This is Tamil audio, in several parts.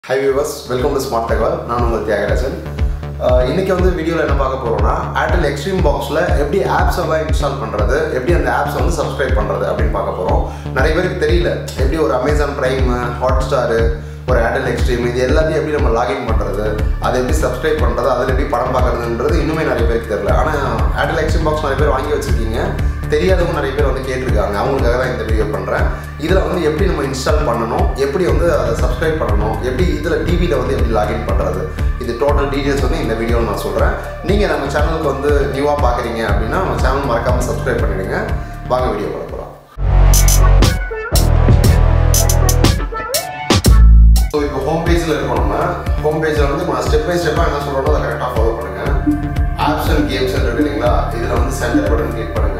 Hi viewers, welcome to Smart Tagwal. நான் உங்கள் தியாகராஜன். இன்னைக்கு வந்து வீடியோல என்ன பார்க்க போறோம்னா Airtel Xstream boxல எப்படி apps எல்லாம் இன்ஸ்டால் பண்றது, எப்படி அந்த apps வந்து subscribe பண்றது அப்படினு பார்க்க போறோம். நிறைய பேருக்கு தெரியல எப்படி ஒரு Amazon Prime, Hotstar, ஒரு Airtel Xstream இது எல்லாத்தையும் எப்படி நம்ம லாகின் பண்றது, அதை எப்படி சப்ஸ்கிரைப் பண்றது, அதில எப்படி படம் பார்க்கிறதுன்றது இன்னுமே நிறைய பேருக்கு தெரியல. ஆனா Airtel Xstream box நிறைய பேர் வாங்கி வச்சிருக்கீங்க. தெரியாதவங்க நிறைய பேர் வந்து கேட்டிருக்காங்க. அவங்களுக்காக தான் இந்த வீடியோ பண்றேன். இதல வந்து எப்படி நம்ம இன்ஸ்டால் பண்ணனும், எப்படி வந்து அதை சப்ஸ்கிரைப் பண்ணனும், எப்படி இதல டிவில வந்து எப்படி லாகின் பண்றது, இது டோட்டல் டீடைல்ஸ் வந்து இந்த வீடியோல நான் சொல்றேன். நீங்க நம்ம சேனலுக்கு வந்து நியூவா பார்க்கறீங்க அப்படினா நம்ம சேனல் மறக்காம சப்ஸ்கிரைப் பண்ணிடுங்க. வாங்க வீடியோக்குள்ள போலாம். சோ இப்போ ஹோம் பேஜ்ல இருக்கோம். நம்ம ஹோம் பேஜ்ல வந்து நான் ஸ்டெப் பை ஸ்டெப்பா என்ன சொல்றேனோ அதை கரெக்ட்டா ஃபாலோ பண்ணுங்க. ஆப்ஸ் அண்ட் கேம்ஸ் இருக்கு இல்லீங்களா, இதுல வந்து சென்டர் பட்டன் கிளிக் பண்ணுங்க.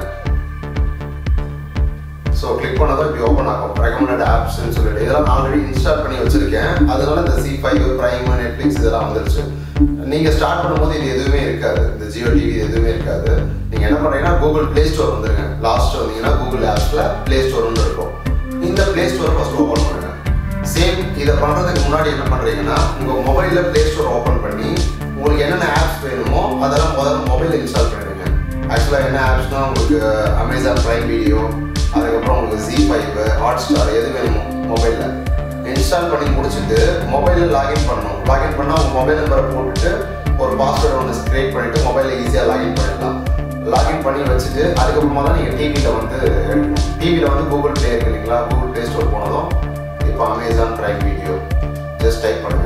So click பண்ணாதான் இப்படி ஓபன் ஆகும். recommended apps னு சொல்லிட்டு இதெல்லாம் ஆல்ரெடி இன்ஸ்டால் பண்ணி வச்சிருக்கேன். அதனால இந்த C5, Prime, Netflix இதெல்லாம் வந்துருச்சு. நீங்க ஸ்டார்ட் பண்ணும்போது இது எதுவுமே இருக்காது. இந்த Jio TV எதுவுமே இருக்காது. நீங்க என்ன பண்றீங்கன்னா Google Play Store வந்துருங்க. லாஸ்ட் வந்தீங்கன்னா Google Appsல Play Store னு இருக்கும். இந்த Play Store ஃபர்ஸ்ட் ஓபன் பண்ணுங்க. சேம் இத பண்றதுக்கு முன்னாடி என்ன பண்றீங்கன்னா உங்க மொபைல்ல Play Store ஓபன் பண்ணி உங்களுக்கு என்னென்ன ஆப்ஸ் வேணுமோ அதெல்லாம் முதல்ல மொபைல்ல இன்ஸ்டால் பண்ணிடுங்க. ஆக்சுவலா என்ன ஆப்ஸ்னா உங்களுக்கு Amazon Prime Video, அதுக்கப்புறம் உங்களுக்கு Z5, Hotstar எது வேணுமோ மொபைல்ல இன்ஸ்டால் பண்ணி முடிச்சிட்டு மொபைல்ல லாகின் பண்ணணும். லாகின் பண்ணா உங்க மொபைல் நம்பரை போட்டுட்டு ஒரு பாஸ்வேர்ட் ஒன்று கிரியேட் பண்ணிட்டு மொபைல்ல ஈஸியா லாகின் பண்ணிடலாம். லாகின் பண்ணி வச்சுட்டு அதுக்கப்புறமா தான் நீங்க டிவில வந்து எடுக்கணும். டிவில வந்து Google Play இருக்கு இல்லைங்களா, Google Play Store போனதும் இப்போ Amazon Prime Video just type பண்ணுங்க.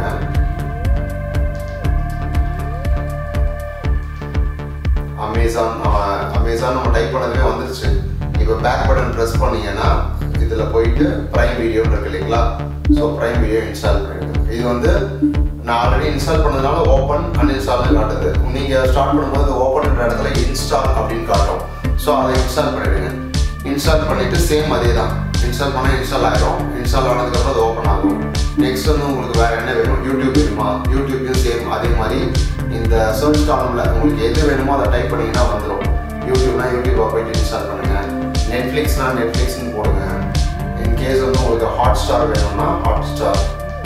அமேசான் நம்ம டைப் பண்ணதுமே வந்துருச்சு. இப்போ பேக் பட்டன் பிரஸ் பண்ணீங்கன்னா இதுல போயிட்டு பிரைம் வீடியோ இருக்கு இல்லைங்களா, ஸோ பிரைம் வீடியோ இன்ஸ்டால் பண்ணிடுங்க. இது வந்து நான் ஆல்ரெடி இன்ஸ்டால் பண்ணதுனால ஓப்பன் அன்இன்ஸ்டால் காட்டுது. நீங்க ஸ்டார்ட் பண்ணும்போது ஓப்பன் இடத்துல இன்ஸ்டால் அப்படின்னு காட்டும். ஸோ அதை இன்ஸ்டால் பண்ணிடுங்க. இன்ஸ்டால் பண்ணிட்டு சேம் அதே தான் இன்ஸ்டால் பண்ணால் இன்ஸ்டால் ஆகிடும். இன்ஸ்டால் ஆனதுக்கப்புறம் அது ஓப்பன் ஆகும். நெக்ஸ்ட் வந்து உங்களுக்கு வேற என்ன வேணும், யூடியூப் வேணுமா, யூடியூப்லையும் சேம் அதே மாதிரி இந்த சர்ச் காலம்ல உங்களுக்கு எது வேணுமோ அதை டைப் பண்ணீங்கன்னா வந்துடும். யூடியூப்னா யூடியூப்பை போயிட்டு இன்ஸ்டால் பண்ணுங்க. நெட்ஃப்ளிக்ஸ்னா நெட்ஃப்ளிக்ஸ்னு போடுங்க. இன்கேஸ் வந்து உங்களுக்கு ஹாட்ஸ்டார் வேணும்னா ஹாட்ஸ்டார்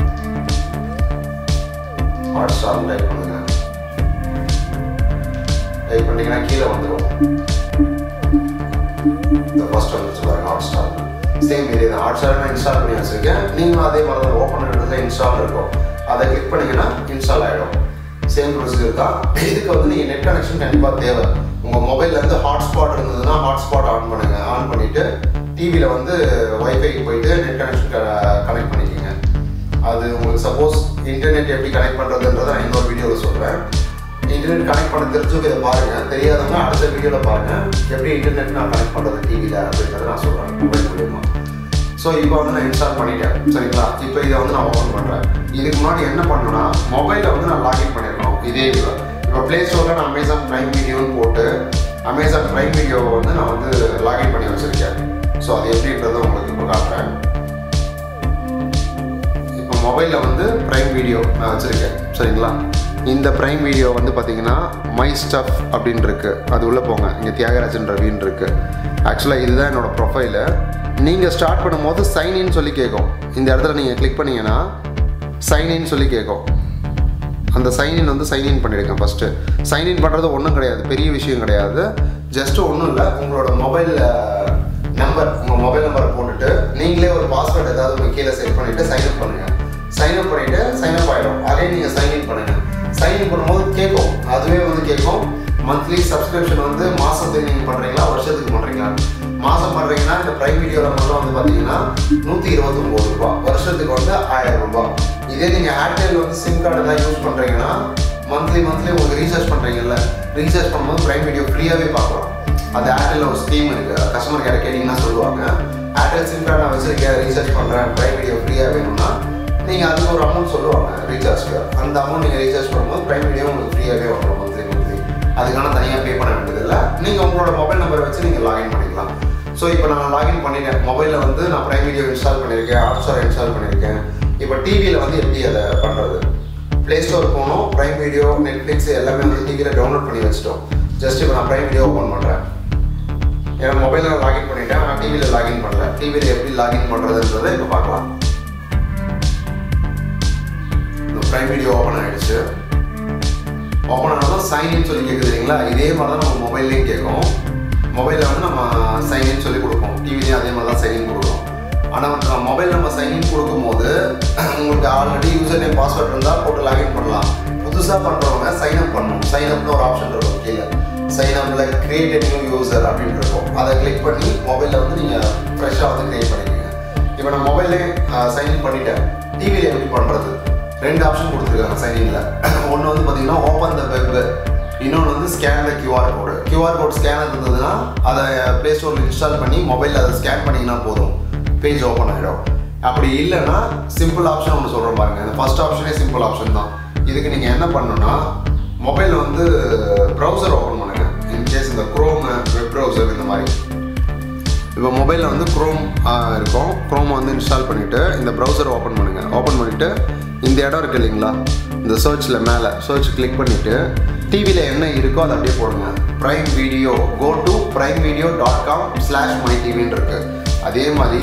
டைப் பண்ணுங்க. டைப் பண்ணிங்கன்னா கீழே வந்துடும். இந்த ஃபர்ஸ்ட் வந்துச்சு பாருங்க ஹாட்ஸ்டார். சேம் இதே தான். ஹாட்ஸ்டார் நான் இன்ஸ்டால் பண்ணி வச்சிருக்கேன். நீங்களும் அதே மாதிரி தான் ஓப்பன் பண்ணுறதுல இன்ஸ்டால் இருக்கும். அதை கிளிக் பண்ணீங்கன்னா இன்ஸ்டால் ஆகிடும். சேம் ப்ரொசீஜர் தான். இதுக்கு வந்து நீங்கள் நெட் கனெக்ஷன் கண்டிப்பாக தேவை. உங்கள் மொபைல்லேருந்து ஹாட்ஸ்பாட் இருந்ததுன்னா ஹாட்ஸ்பாட் ஆன் பண்ணுங்க. ஆன் பண்ணிவிட்டு டிவியில் வந்து வைஃபைக்கு போயிட்டு நெட் கனெக்ஷன் கனெக்ட் பண்ணிக்கோங்க. அது உங்களுக்கு சப்போஸ் இன்டர்நெட் எப்படி கனெக்ட் பண்ணுறதுன்றதை நான் இன்னொரு வீடியோவில் சொல்கிறேன். இன்டர்நெட் கனெக்ட் பண்ண தெரிஞ்சவங்க இதை பாருங்கள். தெரியாதவங்க அடுத்த வீடியோவில் பாருங்கள் எப்படி இன்டர்நெட் நான் கனெக்ட் பண்ணுறது டிவியில் அப்படின்றத நான் சொல்கிறேன் மொபைல் மூலியமாக. ஸோ இப்போ வந்து நான் இன்ஸ்டால் பண்ணிட்டேன் சரிங்களா. இப்போ இதை வந்து நான் ஓப்பன் பண்ணுறேன். இதுக்கு முன்னாடி என்ன பண்ணணும்னா மொபைலில் வந்து நான் லாகின் பண்ணியிருக்கணும். இதே இதில் இப்போ ப்ளே ஸ்டோரில் நான் Amazon Prime Videoன்னு போட்டு Amazon Prime Videoவை வந்து நான் வந்து லாகின் பண்ணி வச்சுருக்கேன். ஸோ அது எப்படின்றத உங்களுக்கு இப்போ காட்டுறேன். இப்போ மொபைலில் வந்து ப்ரைம் வீடியோ நான் வச்சுருக்கேன் சரிங்களா. இந்த ப்ரைம் வீடியோ வந்து பார்த்தீங்கன்னா மை ஸ்டஃப் அப்படின்னு இருக்கு. அது உள்ளே போங்க. இங்கே தியாகராஜன் ரவின்னு இருக்கு. ஆக்சுவலாக இதுதான் என்னோடய ப்ரொஃபைலு. நீங்கள் ஸ்டார்ட் பண்ணும்போது சைன்இன் சொல்லி கேட்கும். இந்த இடத்துல நீங்கள் கிளிக் பண்ணிங்கன்னா சைன்இன் சொல்லி கேட்கும். அந்த சைன்இன் வந்து சைன்இன் பண்ணிடுங்க. ஃபஸ்ட்டு சைன்இன் பண்ணுறது ஒன்றும் கிடையாது, பெரிய விஷயம் கிடையாது. ஜஸ்ட்டு ஒன்றும் இல்லை, உங்களோட மொபைல் நம்பர் உங்கள் மொபைல் நம்பரை போட்டுட்டு நீங்களே ஒரு பாஸ்வேர்டு ஏதாவது உங்கள் கீழே செட் பண்ணிவிட்டு சைன்அப் பண்ணுங்கள். சைன்அப் பண்ணிவிட்டு சைன்அப் ஆகிடும். அதே நீங்கள் சைன்இன் பண்ணுங்கள். சைன்இன் பண்ணும்போது கேட்கும், அதுவே வந்து கேட்கும் மந்த்லி சப்ஸ்கிரிப்ஷன் வந்து மாதத்துக்கு நீங்கள் பண்ணுறீங்களா வருஷத்துக்கு பண்ணுறீங்களா. மாதம் பண்ணுறீங்கன்னா இந்த ப்ரைம் வீடியோவில் மட்டும் வந்து பார்த்தீங்கன்னா 129 ரூபா, வருஷத்துக்கு வந்து 1000 ரூபாய். இதே நீங்கள் ஏர்டெல் வந்து சிம் கார்டு எல்லாம் யூஸ் பண்ணுறீங்கன்னா மந்த்லி உங்களுக்கு ரீசார்ஜ் பண்ணுறீங்கல்ல, ரீசார்ஜ் பண்ணும்போது ப்ரைம் வீடியோ ஃப்ரீயாகவே பார்க்கலாம். அது ஏர்டெல்ல ஒரு ஸ்கீம் இருக்குது. கஸ்டமர் கேர் கேட்டிங்கன்னா சொல்லுவாங்க, ஏர்டெல் சிம் கார்டு நான் வச்சுருக்கேன், ரீசார்ஜ் பண்ணுறேன், ப்ரைம் வீடியோ ஃப்ரீயாக வேணும்னா நீங்கள் அதுக்கு ஒரு அமௌண்ட் சொல்லுவாங்க ரீசார்ஜ்க்கு. அந்த அமௌண்ட் நீங்கள் ரீசார்ஜ் பண்ணும்போது ப்ரைம் வீடியோ உங்களுக்கு ஃப்ரீயாகவே வந்துடும் மந்த்லி. அதுக்கான தனியாக பே பண்ண வேண்டியதில்லை. நீங்கள் உங்களோட மொபைல் நம்பரை வச்சு நீங்கள் லாகின் பண்ணிக்கலாம். ஸோ இப்போ நான் லாகின் பண்ணிட்டேன். மொபைலில் வந்து நான் ப்ரைம் வீடியோ இன்ஸ்டால் பண்ணியிருக்கேன், ஹாட்ஸ்டார் இன்ஸ்டால் பண்ணியிருக்கேன். இப்போ டிவியில் வந்து எப்படி அதை பண்ணுறது, ப்ளே ஸ்டோர் போகணும். ப்ரைம் வீடியோ, நெட்ஃப்ளிக்ஸ் எல்லாமே வந்து டிவியில் டவுன்லோட் பண்ணி வச்சுட்டோம். ஜஸ்ட் இப்போ நான் ப்ரைம் வீடியோ ஓப்பன் பண்ணுறேன். ஏன்னா மொபைலில் லாகின் பண்ணிட்டேன், ஆனால் டிவியில் லாகின் பண்ணல. டிவியில் எப்படி லாகின் பண்ணுறதுன்றதை இப்போ பார்க்கலாம். ப்ரைம் வீடியோ ஓப்பன் ஆகிடுச்சு. ஓப்பன் ஆனதும் சைன்இன் சொல்லி கேட்குது இல்லைங்களா, இதே மாதிரி தான் நம்ம மொபைல்லையும் கேட்கும். மொபைலில் வந்து நம்ம சைன்இன் சொல்லி கொடுப்போம், டிவிலையும் அதே மாதிரி தான் சைன்இன் கொடுக்குறோம். ஆனால் வந்து நம்ம மொபைல் நம்ம சைன்இன் கொடுக்கும்போது உங்களுக்கு ஆல்ரெடி யூசர் நேம் பாஸ்வேர்ட் இருந்தால் போட்டு லாகின் பண்ணலாம். புதுசாக பண்ணுறவங்க சைன்அப் பண்ணணும். சைன்அப்னு ஒரு ஆப்ஷன் இருக்கும் கீழே, சைன்அப்பில் கிரியேட் எ நியூ யூசர் அப்படின்னு இருக்கும். அதை கிளிக் பண்ணி மொபைலில் வந்து நீங்கள் ஃப்ரெஷ்ஷாக வந்து கிரியேட் பண்ணிக்கோங்க. இப்போ நான் மொபைல்லே சைன்இன் பண்ணிவிட்டேன். டிவியில் எப்படி பண்ணுறது? 2 ஆப்ஷன் கொடுத்துருக்காங்க சைன்இனில். ஒன்று வந்து பார்த்தீங்கன்னா ஓப்பன் த வெப், இன்னொன்று வந்து scan the QR code. QR code scanner இருந்ததுன்னா அதை ப்ளே ஸ்டோரில் இன்ஸ்டால் பண்ணி மொபைலில் அதை ஸ்கேன் பண்ணிங்கன்னா போதும், பேஜ் ஓப்பன் ஆகிடும். அப்படி இல்லைன்னா சிம்பிள் ஆப்ஷன் ஒன்று சொல்கிறோம் பாருங்கள். இந்த ஃபஸ்ட் ஆப்ஷனே சிம்பிள் ஆப்ஷன் தான். இதுக்கு நீங்கள் என்ன பண்ணணும்னா மொபைலில் வந்து ப்ரௌசர் ஓப்பன் பண்ணுங்கள். இன்கேஸ் இந்த க்ரோம் வெப் ப்ரௌசர் இந்த மாதிரி இப்போ மொபைலில் வந்து க்ரோம் இருக்கும். க்ரோம் வந்து இன்ஸ்டால் பண்ணிவிட்டு இந்த ப்ரௌசரை ஓப்பன் பண்ணுங்கள். ஓப்பன் பண்ணிவிட்டு இந்த இடம் இருக்குது இல்லைங்களா, இந்த சர்ச்சில் மேலே சர்ச் கிளிக் பண்ணிவிட்டு டிவியில் என்ன இருக்கோ அதை அப்படியே போடுங்க. ப்ரைம் வீடியோ, கோ டு primevideo.com/mytvன்னு இருக்குது. அதே மாதிரி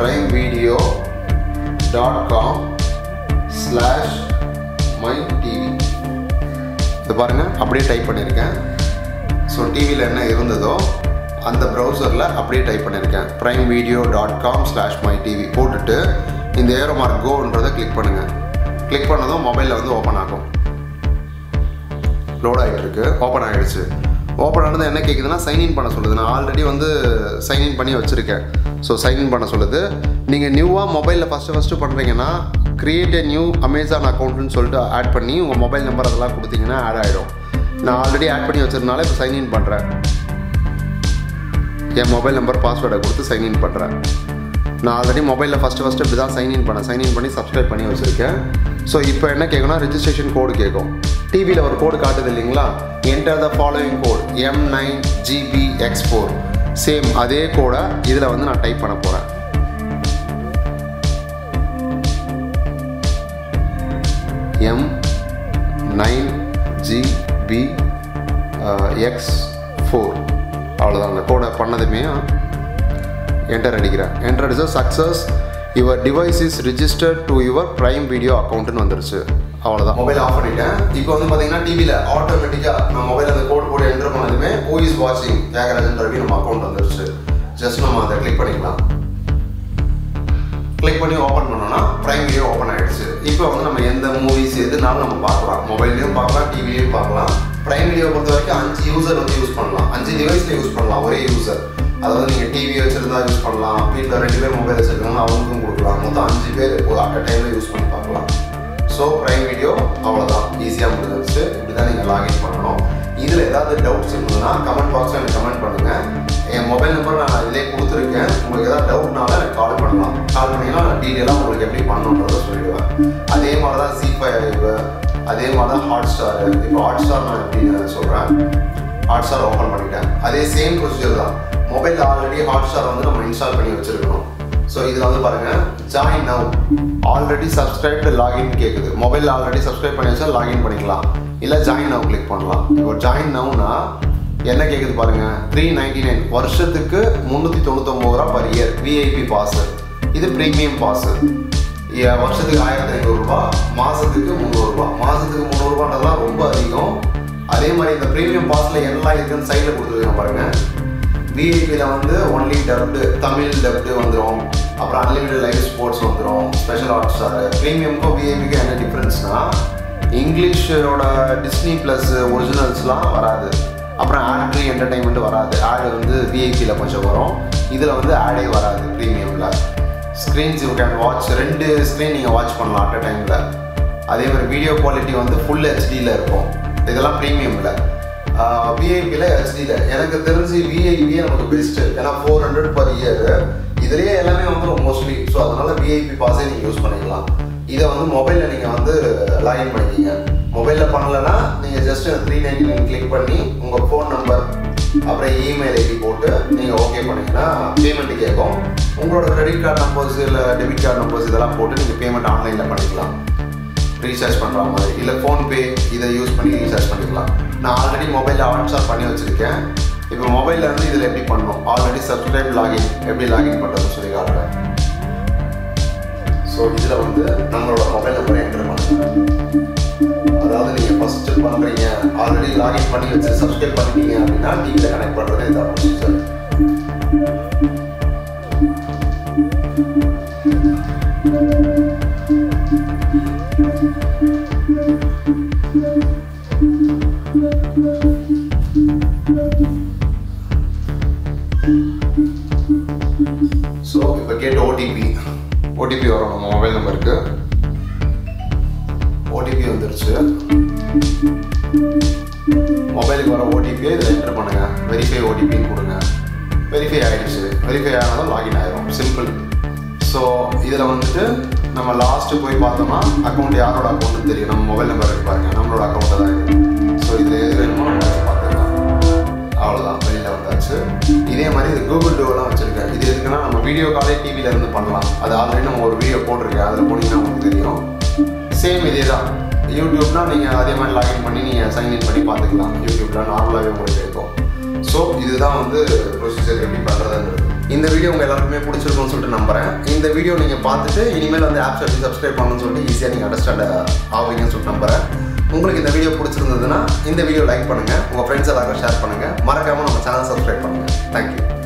primevideo.com/mytv இது பாருங்கள், அப்படியே டைப் பண்ணியிருக்கேன். ஸோ டிவியில் என்ன இருந்ததோ அந்த ப்ரௌசரில் அப்படியே டைப் பண்ணியிருக்கேன். primevideo.com/mytv போட்டுட்டு இந்த ஏரோ மார்க் கோன்றதை கிளிக் பண்ணுங்கள். கிளிக் பண்ணதும் மொபைலில் வந்து ஓப்பன் ஆகும். லோட் ஆகிட்டுருக்கு, ஓப்பன் ஆகிடுச்சு. ஓப்பன் ஆனது என்ன கேட்குதுன்னா சைன்இன் பண்ண சொல்லுது. நான் ஆல்ரெடி வந்து சைன்இன் பண்ணி வச்சுருக்கேன். ஸோ சைன்இன் பண்ண சொல்லுது. நீங்கள் நியூவாக மொபைலில் ஃபஸ்ட்டு பண்ணுறீங்கன்னா கிரியேட் எ நியூ அமேசான் அக்கௌண்ட்டுன்னு சொல்லிட்டு ஆட் பண்ணி உங்கள் மொபைல் நம்பர் அதெல்லாம் கொடுத்தீங்கன்னா ஆட் ஆகிடும். நான் ஆல்ரெடி ஆட் பண்ணி வச்சுருந்தனால இப்போ சைன்இன் பண்ணுறேன். என் மொபைல் நம்பர் பாஸ்வேர்டை கொடுத்து சைன்இன் பண்ணுறேன். நான் ஆல்ரெடி மொபைலில் ஃபஸ்ட்டு இப்படி தான் சைன்இன் பண்ணி சப்ஸ்கிரைப் பண்ணி வச்சுருக்கேன். ஸோ இப்போ என்ன கேட்குன்னா ரெஜிஸ்ட்ரேஷன் கோடு கேட்கும். டிவியில் ஒரு கோடு காட்டுது இல்லைங்களா, enter the following code M9GBX4. Same அதே கோடை இதில் வந்து நான் டைப் பண்ண போகிறேன். M9GBX4 அவ்வளோதான். அந்த கோடை பண்ணதுமே என்டர் அடிக்கிறேன். என்டர் அடிச்சா success, your device is registered to your prime video அக்கௌண்ட்டுன்னு வந்துருச்சு. அவ்வளோதான். மொபைல் ஆஃப் பண்ணிட்டேன். இப்போ வந்து பார்த்தீங்கன்னா டிவியில் ஆட்டோமேட்டிக்காக நம்ம மொபைல் அந்த கோட் போட்டு என்டர் பண்ணதுமே ஹூ இஸ் வாட்சிங் தியாகராஜன் ரவி நம்ம அக்கௌண்ட் வந்துருச்சு. ஜஸ்ட் நம்ம அதை கிளிக் பண்ணிக்கலாம். கிளிக் பண்ணி ஓப்பன் பண்ணோன்னா ப்ரைம் வீடியோ ஓப்பன் ஆகிடுச்சு. இப்போ வந்து நம்ம எந்த மூவிஸ் எதுனாலும் நம்ம பார்க்கலாம். மொபைல்லையும் பார்க்கலாம், டிவிலையும் பார்க்கலாம். ப்ரைம் வீடியோ பொறுத்த வரைக்கும் 5 யூசர் வந்து யூஸ் பண்ணலாம். 5 டிவைஸில் யூஸ் பண்ணலாம் ஒரே யூசர். அதாவது நீங்கள் டிவி வச்சுருந்தா யூஸ் பண்ணலாம், வீட்டில் 2 பேர் மொபைல் வச்சுருக்காங்கன்னா அவங்களுக்கும் கொடுக்கலாம். மொத்தம் 5 பேர் அட் அ டைமில் யூஸ் பண்ணி பார்க்கலாம். ஸோ ப்ரைம் வீடியோ அவ்வளோதான், ஈஸியாக முடிஞ்சிருச்சு. இப்படி தான் நீங்கள் லாகின் பண்ணணும். இதில் ஏதாவது டவுட்ஸ் இருந்ததுன்னா கமெண்ட் பாக்ஸில் எனக்கு கமெண்ட் பண்ணுங்கள். என் மொபைல் நம்பர் நான் இதிலே கொடுத்துருக்கேன். உங்களுக்கு ஏதாவது டவுட்னால எனக்கு கால் பண்ணலாம். கால் பண்ணிங்கன்னா நான் டீட்டெயிலாக உங்களுக்கு எப்படி பண்ணணுன்றதை சொல்லிடுவேன். அதே மாதிரி தான் Z5, அதே மாதிரி தான் ஹாட்ஸ்டார். இப்போ ஹாட்ஸ்டார் நான் எப்படி சொல்கிறேன், ஹாட்ஸ்டார் ஓப்பன் பண்ணிட்டேன். அதே சேம் ப்ரொசீஜர் தான். மொபைலில் ஆல்ரெடி ஹாட்ஸ்டார் வந்து நம்ம இன்ஸ்டால் பண்ணி வச்சுருக்கணும். ஸோ இதில் வந்து பாருங்கள், join now, already subscribed login கேட்குது. மொபைலில் ஆல்ரெடி சப்ஸ்கிரைப் பண்ணி வச்சா லாகின் பண்ணிக்கலாம், இல்லை ஜாயின் நவ் கிளிக் பண்ணலாம். இப்போ ஜாயின் நவ்னா என்ன கேட்குது பாருங்கள், 399 வருஷத்துக்கு 399 ரூபா பர் இயர் விஐபி பாஸு. இது ப்ரீமியம் பாஸு. வருஷத்துக்கு 1500 ரூபா, மாதத்துக்கு 300 ரூபா. மாதத்துக்கு 300 ரூபான்றதுலாம் ரொம்ப அதிகம். அதே மாதிரி இந்த ப்ரீமியம் பாஸில் எல்லாம் இருக்குன்னு சைடில் கொடுத்துருக்கேன் பாருங்கள். விஐபியில் வந்து ஒன்லி டப்டு, தமிழ் டப்டு வந்துடும். அப்புறம் அன்லிமிட்டட் லைவ் ஸ்போர்ட்ஸ் வந்துடும், ஸ்பெஷல் ஹாட்ஸ்டார். ப்ரீமியமுக்கும் விஐபிக்கும் என்ன டிஃப்ரென்ஸ்னால் இங்கிலீஷோட டிஸ்னி ப்ளஸ் ஒரிஜினல்ஸ்லாம் வராது. அப்புறம் ஆட் ஃப்ரீ என்டர்டைன்மெண்ட் வராது. ஆடு வந்து விஐபியில் கொஞ்சம் வரும், இதில் வந்து ஆடே வராது ப்ரீமியமில். Screens you can watch, 2 screen நீங்கள் வாட்ச் பண்ணலாம் அட் அ டைமில். அதே மாதிரி வீடியோ குவாலிட்டி வந்து ஃபுல் ஹெச்டியில் இருக்கும். இதெல்லாம் ப்ரீமியமில். விஐபியில் ஹெச்டியில் எனக்கு தெரிஞ்சு விஐபியே நமக்கு பெஸ்ட்டு. ஏன்னா 400 பர் இயர், இதுலேயே எல்லாமே வந்துடும் மோஸ்ட்லி. ஸோ அதனால் விஐபி பாஸே நீங்கள் யூஸ் பண்ணிக்கலாம். இதை வந்து மொபைலில் நீங்கள் வந்து லாகின் பண்ணிக்கிங்க. மொபைலில் பண்ணலைன்னா நீங்கள் ஜஸ்ட் 399 கிளிக் பண்ணி உங்கள் ஃபோன் நம்பர் அப்புறம் இமெயில் ஐடி போட்டு நீங்கள் ஓகே பண்ணிங்கன்னா பேமெண்ட்டு கேட்கும். உங்களோட கிரெடிட் கார்டு நம்பர்ஸ் இல்லை டெபிட் கார்டு நம்பர்ஸ் இதெல்லாம் போட்டு நீங்கள் பேமெண்ட் ஆன்லைனில் பண்ணிக்கலாம். ரீசார்ஜ் பண்ணுற மாதிரி, இல்லை ஃபோன்பே இதை யூஸ் பண்ணி ரீசார்ஜ் பண்ணிக்கலாம். நான் ஆல்ரெடி மொபைலில் ஆன்ஸ்டார் பண்ணி வச்சுருக்கேன். இப்போ மொபைலில் வந்து இதில் எப்படி பண்ணணும், ஆல்ரெடி சப்ஸ்கிரைப் லாகின் எப்படி லாகின் பண்ணுறதுன்னு சொல்லி காட்டுறேன். ஸோ இதில் வந்து நம்மளோட மொபைல் நம்பரை என்டர் பண்ணுங்கள். லாகின் பண்ணி வச்சு சப்ஸ்கிரைப் பண்ணிட்டீங்க அப்படின்னா டிவியில் கனெக்ட் பண்ணுறது இதான் ப்ரொசீஜர். ஸோ இப்போ கேட்ட ஓடிபி வரும் நம்ம மொபைல் நம்பருக்கு. ஓடிபி வந்துருச்சு. மொபைலுக்கு வர ஓடிபியை இதில் என்டர் பண்ணுங்கள். வெரிஃபை ஓடிபின்னு கொடுங்க. வெரிஃபை ஆகிடுச்சு. வெரிஃபை ஆனாலும் லாகின் ஆகிடும். சிம்பிள். ஸோ இதில் வந்துட்டு நம்ம லாஸ்ட்டு போய் பார்த்தோம்னா அக்கௌண்ட் யாரோட அக்கௌண்ட்டு தெரியும். நம்ம மொபைல் நம்பர் இருக்கு பாருங்கள், நம்மளோட அக்கௌண்ட்டை தான் இது. ஸோ இது எது வேணுமோ நம்ம பார்த்துக்கலாம். அவ்வளோதான், வெளியில் வந்தாச்சு. இதே மாதிரி இது கூகுள் டூவெல்லாம் வச்சுருக்கேன். இது எதுக்குன்னா நம்ம வீடியோ காலே டிவியில் இருந்து பண்ணலாம். அது ஆல்ரெடி நம்ம ஒரு வீடியோ போட்டிருக்கேன், அதில் போனீங்கன்னா உங்களுக்கு தெரியும். சேம் இதே தான். யூடியூப்னா நீங்கள் அதே மாதிரி லாகின் பண்ணி நீங்கள் சைன்இன் பண்ணி பார்த்துக்கலாம். யூடியூப்பில் நார்மலாகவே உங்களுக்கு இருக்கும். ஸோ இதுதான் வந்து ப்ரொசீஜர் எப்படி பண்ணுறதுன்றது. இந்த வீடியோ உங்கள் எல்லாருக்குமே பிடிச்சிருக்கும்னு சொல்லிட்டு நம்புகிறேன். இந்த வீடியோ நீங்கள் பார்த்துட்டு இனிமேல் வந்து ஆப்ஸ் எப்படி சப்ஸ்கிரைப் பண்ணணும்னு சொல்லிட்டு ஈஸியாக நீங்கள் அண்டர்ஸ்டாண்ட் ஆவீங்கன்னு சொல்லிட்டு நம்புகிறேன். உங்களுக்கு இந்த வீடியோ பிடிச்சிருந்ததுன்னா இந்த வீடியோ லைக் பண்ணுங்கள், உங்கள் ஃப்ரெண்ட்ஸ் எல்லாருக்கும் ஷேர் பண்ணுங்கள். மறக்காமல் நம்ம சேனல் சப்ஸ்கிரைப் பண்ணுங்கள். தேங்க்யூ.